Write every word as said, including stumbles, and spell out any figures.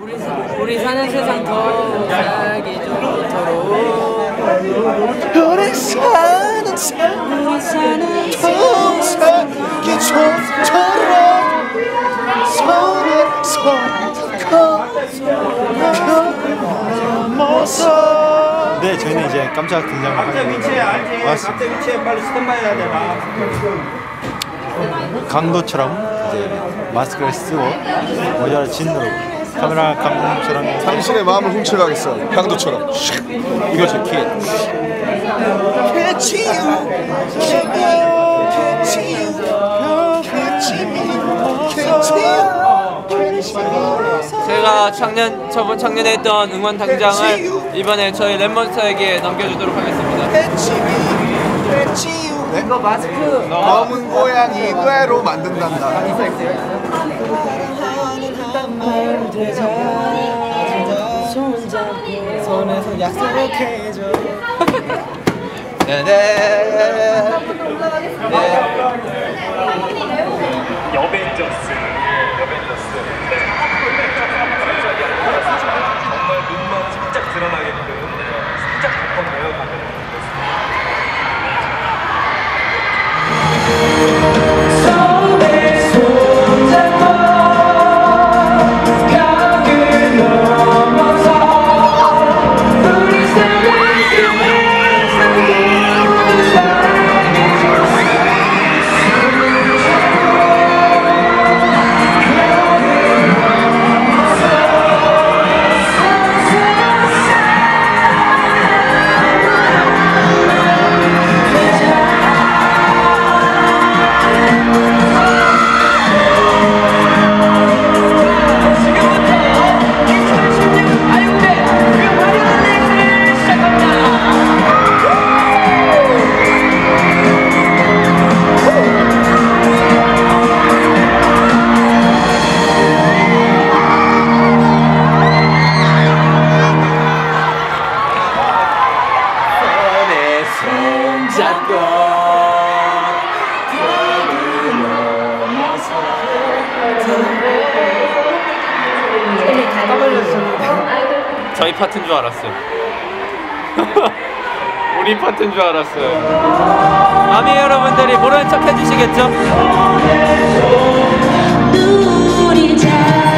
우리 사는 세상 더 살기 좋도록 우리 사는 세상 우리 사는 더 살기 좋도록 서로 서로 넘어서. 네, 저희는 이제 깜짝 등장을 하게 됐습니다. 각자 위치에 빨리 스탠바이 해야 되나? 강도처럼 이제 마스크를 쓰고 모자를 진으로 카메라 감독님처럼 당신의 마음을 훔쳐가겠어. 강도처럼. 이거 제 키. 제가 작년 저번 작년에 했던 응원 당장을 이번에 저희 랩몬스터에게 넘겨주도록 하겠습니다. 네? 이거 마스크 검은 고양이 뇌로 만든단다. 손에서 약속해줘. 여벤져스. 여벤져스. 정말 눈만 살짝 드러나게끔 살짝 덮었네요. 손에 손잡고 강을 넘어서 우리 사랑을 모두 사랑해줘. 저희 파트인 줄 알았어요. 우리 파트인 줄 알았어요. 아미 여러분들이 모르는 척 해주시겠죠? 우리 잘